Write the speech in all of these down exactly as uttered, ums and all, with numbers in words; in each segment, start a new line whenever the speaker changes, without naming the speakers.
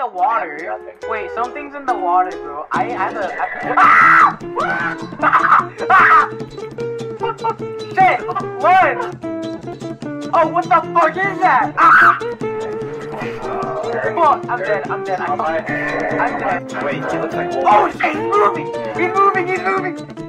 the water. Wait, something's in the water, bro. I had a. I... Shit! Run! Oh, what the fuck is that? Ah! Fuck! I'm dead. I'm dead. I'm, I'm dead.
Wait, he looks like.
Oh shit! He's moving! He's moving! He's moving!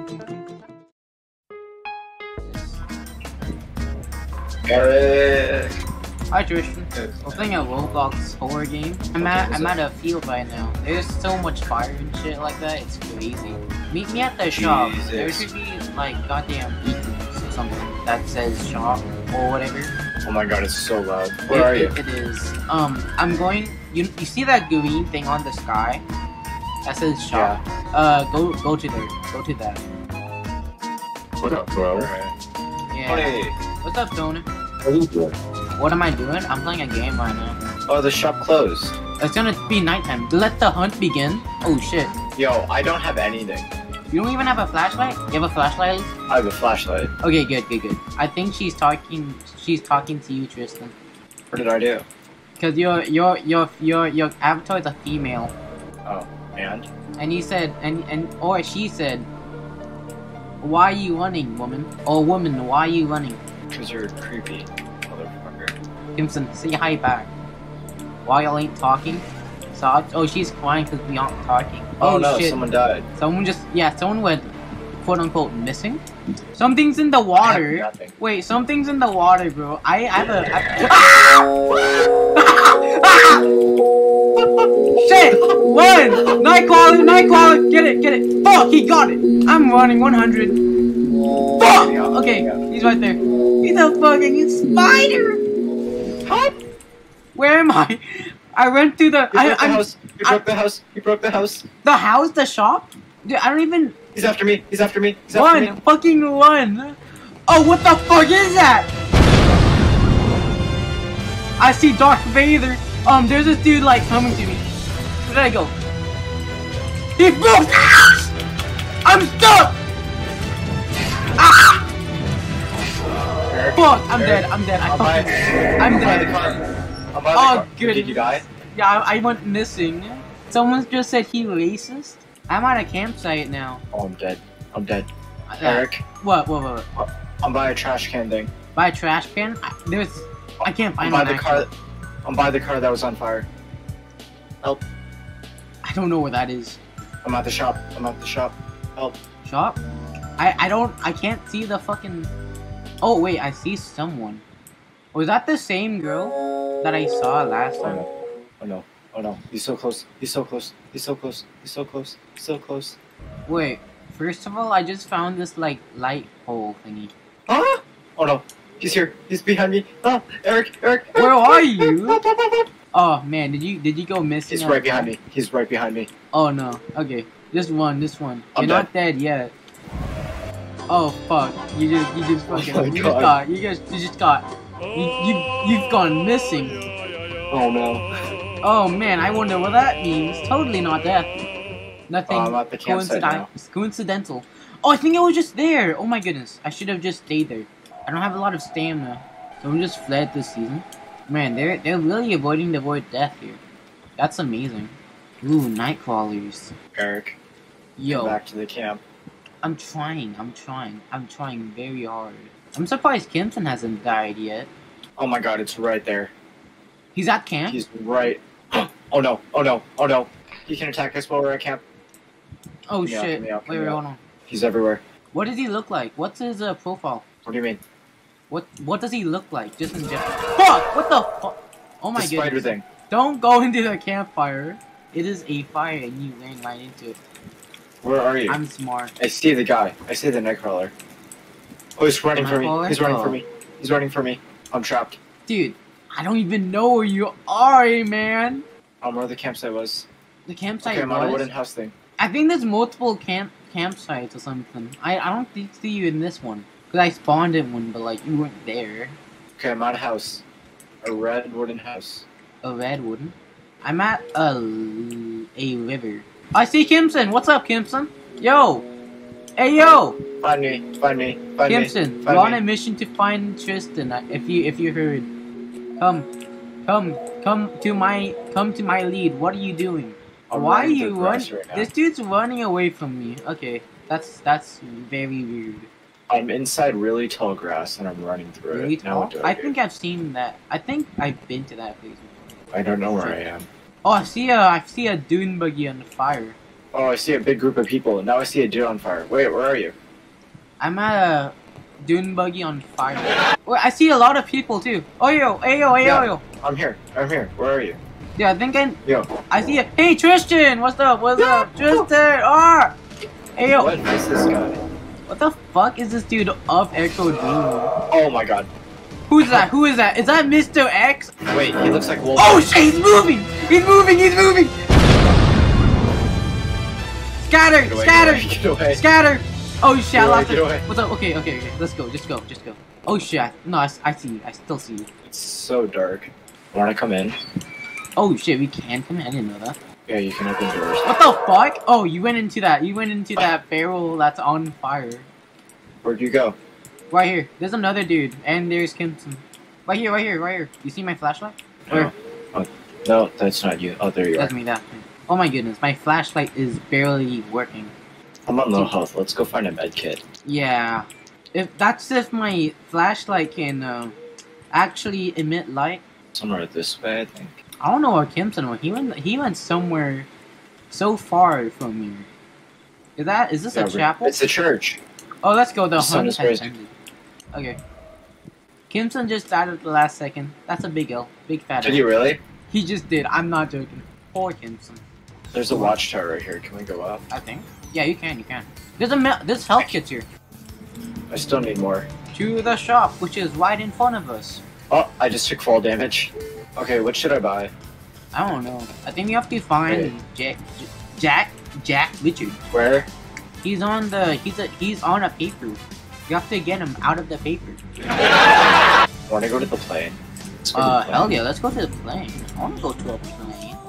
Eric.
Hi Tristan. We're playing a Roblox horror game. I'm at I'm at a field right now. There's so much fire and shit like that. It's crazy. Meet me at the shop.
Jesus.
There should be like goddamn beacons or something that says shop or whatever.
Oh my god, it's so loud. Where
it,
are you?
It, it is. Um, I'm going. You you see that green thing on the sky? That says shop.
Yeah.
Uh, go go to there. Go to that.
What up, bro?
Yeah.
Hey.
What's up, Tony?
What are you doing?
What am I doing? I'm playing a game right now.
Oh, the shop closed.
It's gonna be nighttime. Let the hunt begin. Oh shit.
Yo, I don't have anything.
You don't even have a flashlight? You have a flashlight?
I have a flashlight.
Okay, good, good, good. I think she's talking. She's talking to you, Tristan.
What did I do?
Cause your your your your your avatar is a female,
Oh, and?
and he said, and and or she said, "Why are you running, woman? Or woman, why are you running?"
Because you're creepy, motherfucker.
Kimson, say hi back. Why y'all ain't talking? So, oh, she's crying because we aren't talking.
Oh,
Oh,
no,
shit.
someone died.
Someone just, yeah, someone went, quote unquote, missing. Something's in the
I have
water.
nothing.
Wait, something's in the water, bro. I, I have a. I... Shit! Run! Nightcrawler, Nightcrawler, get it, get it. Fuck, he got it. I'm running one hundred. Fuck! Okay, he's right there. He's a fucking spider. What? Where am I? I went through the.
You
I,
broke the
I'm
house. You
I-
broke the house. You broke the house.
the house, the shop. Dude, I don't even.
He's after me. He's after me. He's after
Run!
me.
Fucking run! Oh, what the fuck is that? I see Darth Vader. Um, there's this dude like coming to me. Where did I go? He broke the house! I'm stuck! Ah!
Eric,
Fuck! I'm
Eric,
dead. I'm dead. I
I'm by,
fucking. I'm
I'm by the
dead.
car. I'm by the
Oh,
car.
good.
Did you die?
Yeah, I, I went missing. Someone just said he racist. I'm at a campsite now.
Oh, I'm dead. I'm dead.
Uh,
Eric,
What? What? What? what?
I'm by a trash can thing.
By a trash can? I, there's. I can't
I'm
find
by
one.
the
actually.
car. I'm by the car that was on fire. Help!
I don't know where that is.
I'm at the shop. I'm at the shop. Help!
Shop? I I don't I can't see the fucking. Oh wait, I see someone. Was that the same girl that I saw last
Oh
time?
no! Oh no! Oh no! He's so close! He's so close! He's so close! He's so close! He's so close!
Wait, first of all, I just found this like light pole thingy.
Ah! Oh no! He's here! He's behind me! Ah! Eric! Eric!
Where
Eric,
are
Eric,
you?
help, help, help, help.
Oh man, did you did you go missing?
He's
at-
right behind me. He's right behind me.
Oh no. Okay, this one, this one.
I'm
You're not dead yet. Oh fuck! You just you just
Oh
fucking
my
you just
God.
got you just you just got you you you've gone missing.
Oh no!
Oh man, I wonder what that means. Totally not death. Nothing
Oh, I'm at the campsite now.
coinciden- coincidental. Oh, I think I was just there. Oh my goodness. I should have just stayed there. I don't have a lot of stamina. Someone just fled this season. Man, they're they're really avoiding the void death here. That's amazing. Ooh, night crawlers.
Eric,
Yo,
come back to the camp.
I'm trying. I'm trying. I'm trying very hard. I'm surprised Kimpton hasn't died yet.
Oh my god! It's right there.
He's at camp?
He's right. Oh no! Oh no! Oh no! He can attack us while we're at camp.
oh
yeah,
shit.
yeah,
wait, wait,
yeah.
hold on.
He's everywhere.
What does he look like? What's his uh, profile?
What do you mean?
What what does he look like? Just in general. Fuck! What the fuck? Oh my
the spider
goodness.
thing.
Don't go into the campfire. It is a fire and you ran right into it.
Where are you?
I'm smart.
I see the guy. I see the nightcrawler. Oh, he's running for me.
Nightcrawler?
He's running
Oh.
for me. He's running for me. I'm trapped.
Dude, I don't even know where you are, man.
Um, where the campsite was.
The campsite
Okay, I'm on a
was.
wooden house thing.
I think there's multiple camp campsites or something. I, I don't think see you in this one. Cause I spawned in one, but like you weren't there.
Okay, I'm at a house. A red wooden house.
A red wooden. I'm at a a river. I see Kimson. What's up, Kimson? Yo. Hey yo.
Find me. Find me. Find
Kimson,
me.
we're on
Find
a
me.
mission to find Tristan. uh, If you if you heard, come, come, Come to my come to my lead. What are you doing?
I'm
Why are
running
you
through grass
running?
right now.
This dude's running away from me. Okay, that's that's very weird.
I'm inside really tall grass and I'm running through
Really
it. Now
tall?
what do I,
I
do?
think I've seen that. I think I've been to that place before.
I don't know where I am.
Oh, I see a I see a dune buggy on fire.
Oh, I see a big group of people. Now I see a dude on fire. Wait, where are you?
I'm at a dune buggy on fire. Well, I see a lot of people too. Oh yo, hey yo, hey yo,
Yeah.
yo.
I'm here. I'm here. Where are you?
Yeah, I think I
Yo.
I see it. Hey Tristan, what's up? What's up, Tristan? Ah, hey yo.
What is this guy?
What the fuck is this dude of Echo doing?
Oh my god.
Who's that? Who is that? Is that Mister X?
Wait, he looks like Wolf.
Oh shit, he's moving! He's moving, he's moving! Scatter!
Get away,
Scatter!
Get away. Get away.
Scatter! Oh shit,
Get
I
away,
lost
get
it.
away.
What's up? Okay, okay, okay. Let's go, just go, just go. Oh shit. No, I, I see you. I still see you.
It's so dark. Wanna come in?
Oh shit, we can come in. I didn't know that.
Yeah, you can open doors.
What the fuck? Oh, you went into that. You went into that barrel that's on fire.
Where'd you go?
Right here. There's another dude. And there's Kimson. Right here, right here, right here. You see my flashlight?
No. Oh, no, that's not you. Oh, there you are.
That's me, that. Oh my goodness, my flashlight is barely working.
I'm on low health. Let's go find a med kit.
Yeah. If that's if my flashlight can uh, actually emit light.
Somewhere this way, I think.
I don't know where Kimson went. He went he went somewhere so far from here. Is that is this
Yeah,
a
we-
chapel?
It's a church.
Oh, let's go. The
The sun
hunt
is
has
rising.
ended. Okay. Kimson just died at the last second. That's a big L. Big fat
Did
L.
you really?
He just did. I'm not joking. Poor Kimson.
There's a watchtower right here. Can we go up?
I think. Yeah, you can. You can. There's a me- there's health kits here.
I still need more.
To the shop, which is right in front of us.
Oh, I just took fall damage. Okay, what should I buy?
I don't know. I think you have to find
Hey.
Jack, Jack, Jack Richard.
Where?
He's on the. He's a. He's on a paper. You have to get him out of the paper.
Want to go to the plane? Let's go to
Uh,
the plane.
hell yeah, let's go to the plane. I want to go to a plane.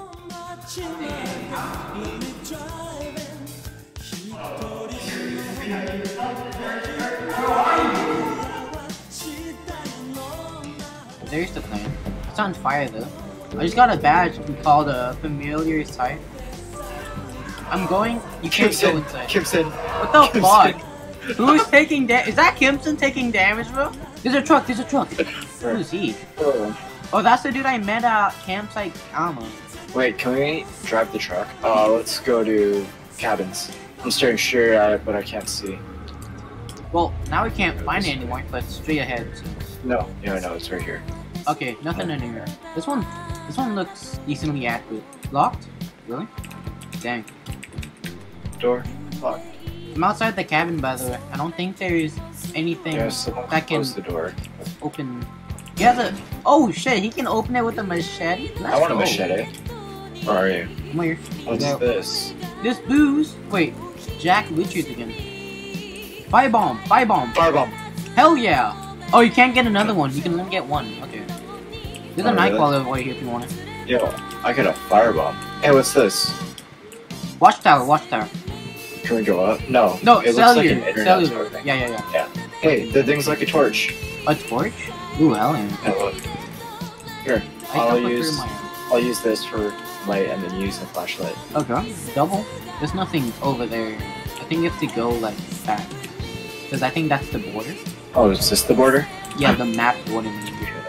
There's the plane. It's on fire though. I just got a badge called a familiar sight. I'm going. You can't go
Kimson.
inside.
Kimson.
What the
Kimson.
fuck? Who's taking damage? Is that Kimson taking damage, bro? There's a truck. There's a truck. Who's he?
Oh.
Oh, that's the dude I met at campsite Alma.
Wait, can we drive the truck? Uh, let's go to cabins. I'm staring straight at it, but I can't see.
Well, now we can't find it anymore, but straight ahead.
No, yeah, no, it's right here.
Okay, nothing in here. This one, this one looks decently accurate. Locked? Really? Dang.
Door. Fuck.
I'm outside the cabin, by the way. I don't think there's anything
Yeah, someone
that can
close the door.
open. He has a. Oh shit! He can open it with a machete. Let's
I want a
go.
machete. Where are you?
Come here.
What's
No.
this?
This booze. Wait, Jack Richards again. Firebomb! Firebomb!
Firebomb.
Hell yeah! Oh, you can't get another one. You can only get one. Okay. There's a
Oh,
night
really?
crawler over here if you want it.
Yo, I got a firebomb. Hey, what's this?
Watchtower. Watchtower.
Can we go up? No.
No,
it
cellular.
looks like an internet
cellular.
sort of thing.
Yeah, yeah, yeah.
Hey, the thing's like a torch.
A torch? Ooh, hell yeah.
Yeah, look. Here,
I
I'll
can put
use
through my.
I'll use this for light and then use the flashlight.
Okay. Double. There's nothing over there. I think you have to go like back. Because I think that's the border.
Oh, is this the border?
Yeah, the map border. maybe.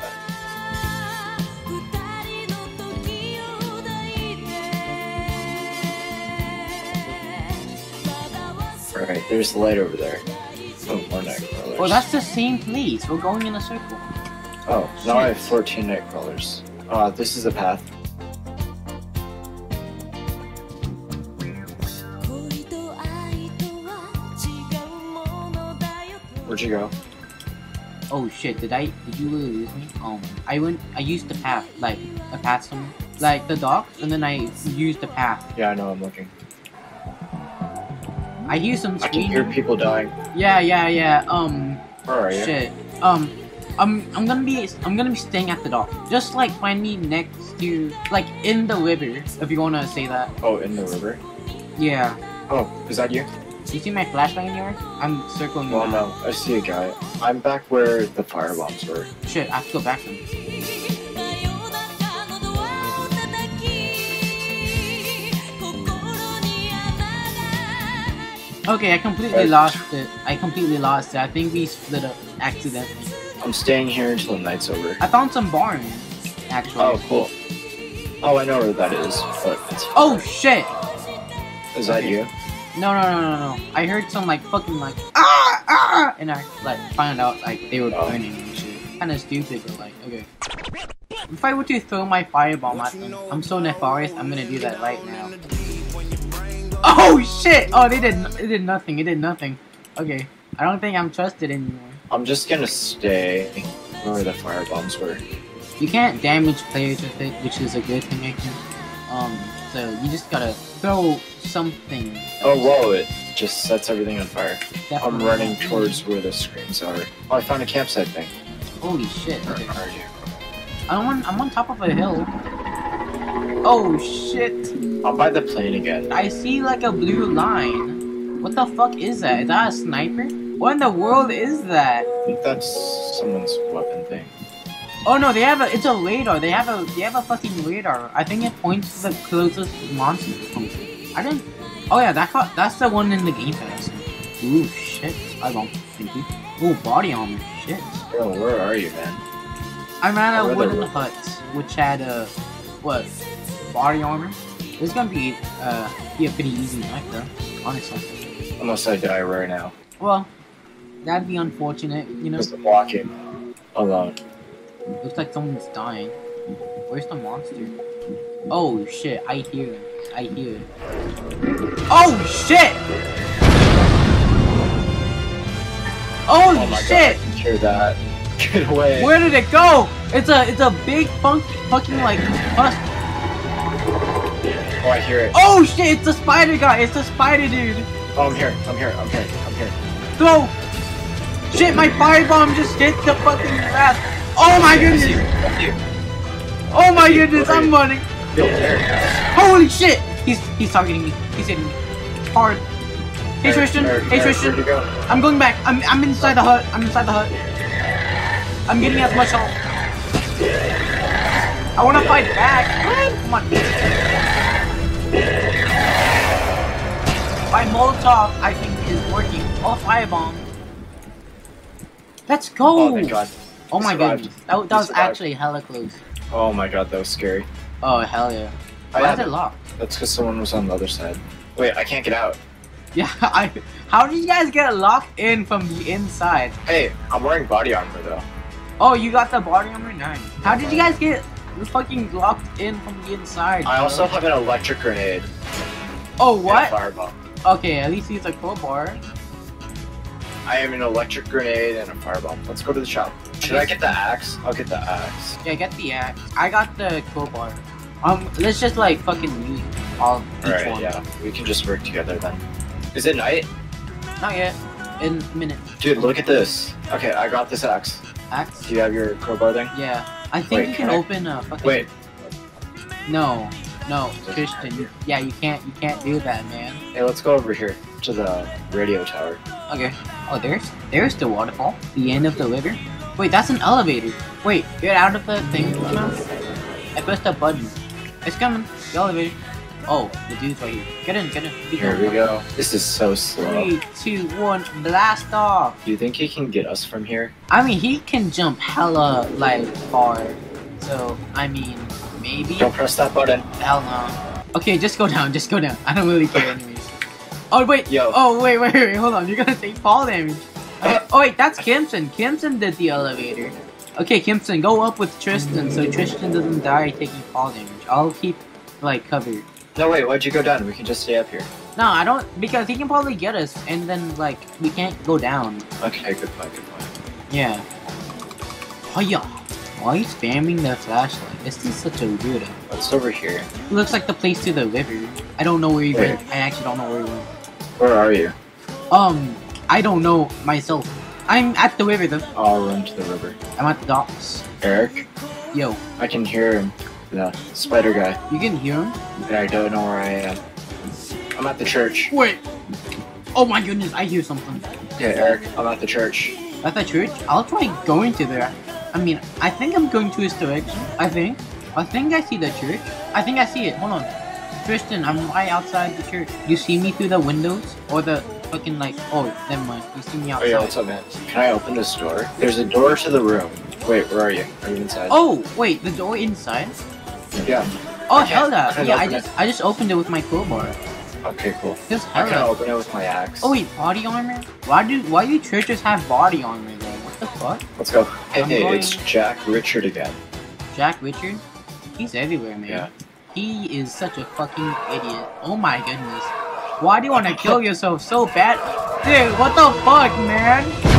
Alright, there's the light over there. Oh, more night crawlers.
Oh, that's the same place. We're going in a circle.
Oh, now I have
Shit.
fourteen night crawlers. Uh, this is a path. Where'd you go?
Oh shit! Did I? Did you really lose me? Um, I went. I used the path, like a path somewhere, like the docks, and then I used the path.
Yeah, I know, I'm looking.
I hear some
I can hear
screaming.
people dying.
Yeah, yeah, yeah. Um,
Where are you?
shit. Um, I'm I'm gonna be I'm gonna be staying at the dock. Just like find me next to like in the river, if you wanna say that.
Oh, in the river?
Yeah.
Oh, is that you?
You see my flashlight anywhere? I'm circling
Well,
around.
no, I see a guy. I'm back where the firebombs were.
Shit, I have to go back then. Okay, I completely
Right.
lost it. I completely lost it. I think we split up accidentally.
I'm staying here until the night's over.
I found some barn, actually.
Oh, cool. Oh, I know where that is, but it's...
Oh shit!
Is that
okay.
you?
No, no, no, no, no. I heard some like fucking like ah ah, and I like found out like they were
Oh.
burning and shit. Kind of stupid, but like okay. If I were to throw my firebomb at them, I'm so nefarious. I'm gonna do that right now. Oh shit! Oh, they did. It did nothing. It did nothing. Okay. I don't think I'm trusted anymore.
I'm just gonna stay where the fire bombs were.
You can't damage players with it, which is a good thing, I think. Um, so you just gotta throw something.
Oh, whoa, it just sets everything on fire. I'm
Definitely.
running towards where the screens are. Oh, I found a campsite thing.
Holy shit!
Where
Okay.
are you?
I'm on. I'm on top of a hill. Oh shit!
I'm by the plane again.
I see like a blue line. What the fuck is that? Is that a sniper? What in the world is that?
I think that's someone's weapon thing.
Oh no, they have a. It's a radar. They have a. They have a fucking radar. I think it points to the closest monster or something. I didn't. Oh yeah, that got, that's the one in the game pass. Ooh shit! I don't think you. Ooh, body armor. Shit.
Bro, where are you, man?
I'm at
Oh,
a
where
wooden
the-
hut, which had a what? Body armor. It's gonna be uh be a pretty easy night though, honestly.
Unless I die right now.
Well, that'd be unfortunate, you know.
Because I'm walking alone.
Looks like someone's dying. Where's the monster? Oh shit! I hear him. I hear it. Oh shit! Holy
Oh my
shit!
god, I can hear that. Get away.
Where did it go? It's a it's a big funky fucking like bust.
Oh, I hear it.
Oh shit! It's the spider guy. It's the spider dude.
Oh, I'm here. I'm here. I'm here. I'm here.
Throw! Shit! My firebomb just hit the fucking grass. Oh my
I see you.
goodness!
I see you.
Oh my goodness! I'm running.
Yo, there you go.
Holy shit! He's he's targeting me. He's hitting me hard. Hey Tristan.
Eric,
Hey
Eric,
Tristan.
where'd you go?
I'm going back. I'm I'm inside the hut. I'm inside the hut. I'm getting as much help. I want to fight back. Come on. My Molotov, I think, is working. Oh, firebomb. Let's go.
Oh, thank god.
Oh my
Survived.
goodness. That, that
You
was
survived.
actually hella close.
Oh my god, that was scary.
Oh hell yeah.
I
Why
have
is it
it.
locked?
That's because someone was on the other side. Wait, I can't get out.
Yeah, I. How did you guys get locked in from the inside?
Hey, I'm wearing body armor though.
Oh, you got the body armor? Nice. How did you guys get fucking locked in from the inside?
I
bro?
also have an electric grenade.
Oh,
And a
what?
fireball.
Okay, at least he's a crowbar.
I have an electric grenade and a fireball. Let's go to the shop. Should I get the axe? I'll get the axe.
Yeah, get the axe. I got the crowbar. Um, let's just like fucking use all each
Alright,
one.
yeah. We can just work together then. Is it night?
Not yet. In a minute.
Dude, look at this. Okay, I got this axe.
Axe?
Do you have your crowbar thing?
Yeah. I think
Wait,
you can
can I-
open a fucking.
Wait.
No. No, Christian. you- Yeah, you can't. You can't do that, man.
Hey, let's go over here to the radio tower.
Okay. Oh, there's there's the waterfall. The end of the river. Wait, that's an elevator. Wait, get out of the thing now. I pressed a button. It's coming. The elevator. Oh, the dude's right here. Get in, get in. Keep
Here
going.
we go. This is so slow.
Three, two, one, blast off.
Do you think he can get us from here?
I mean, he can jump hella like far. So I mean, maybe.
Don't press that button.
Hell no. Okay, just go down. Just go down. I don't really care anyways. Oh wait.
Yo.
Oh wait, wait, wait. Hold on. You're gonna take fall damage. Okay. Oh wait, that's Kimson. Kimson did the elevator. Okay, Kimson, go up with Tristan so Tristan doesn't die taking fall damage. I'll keep like covered.
No, wait, why'd you go down? We can just stay up here.
No, I don't, because he can probably get us, and then like we can't go down.
Okay, good point, good point.
Yeah. Oh yeah. Why are you spamming the flashlight? This is such a weirdo.
What's over here?
It looks like the place to the river. I don't know where he
Where?
went. I actually don't know where he went.
Where are you?
Um, I don't know myself. I'm at the river though.
I'll run to the river.
I'm at the docks.
Eric?
Yo,
I can hear him. The spider guy.
you can hear him?
And I don't know where I am. I'm at the church.
Wait. Oh my goodness, I hear something.
Yeah, Eric, I'm at the church.
At the church? I'll try going to there. I mean, I think I'm going to his direction. I think. I think I see the church. I think I see it. Hold on. Tristan, I'm right outside the church. You see me through the windows? Or the fucking like. Oh, never mind. You see me
Oh
outside.
yeah, what's up, man? Can I open this door? There's a door to the room. Wait, where are you? Are you inside?
Oh, wait, the door inside?
Yeah.
Oh,
I
hell
can't- I
yeah.
can't
Yeah, I
open
just I just opened it with my crowbar.
Okay, cool.
Just
I
hell
can
yeah.
open it with my axe.
Oh wait, body armor? Why do why do churches have body armor though? What the fuck?
Let's go. Hey,
I'm
hey,
going-
it's Jack Richard again.
Jack Richard? He's everywhere, man.
Yeah.
He is such a fucking idiot. Oh my goodness. Why do you want to kill yourself so bad? Dude, what the fuck, man?